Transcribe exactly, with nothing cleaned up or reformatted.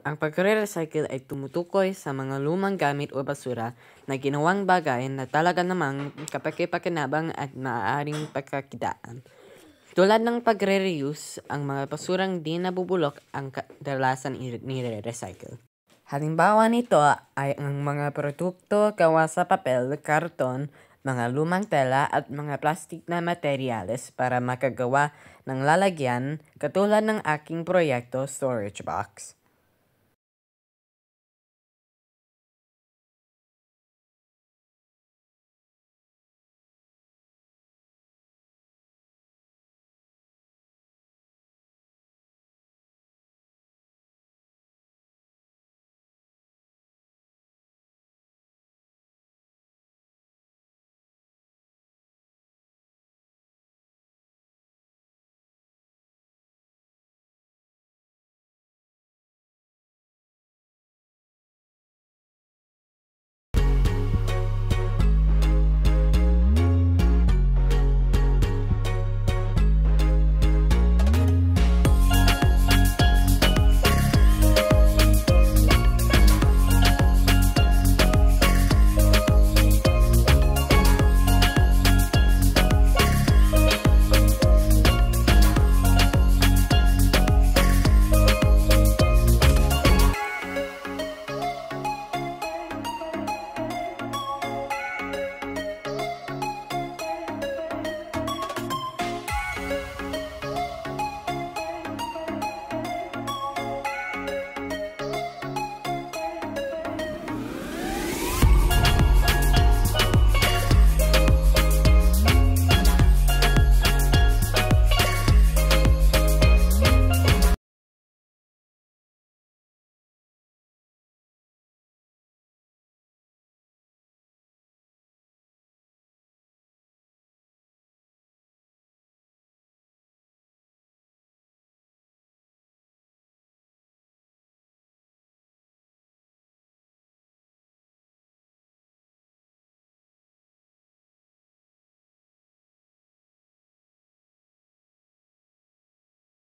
Ang pagre-recycle ay tumutukoy sa mga lumang gamit o basura na ginawang bagay na talaga namang kapaki-pakinabang at maaaring pagkakitaan. Tulad ng pagre-reuse, ang mga basurang di nabubulok ang kadalasan nire-recycle. Halimbawa nito ay ang mga produkto gawa sa papel, karton, mga lumang tela at mga plastik na materyales para makagawa ng lalagyan katulad ng aking proyekto storage box.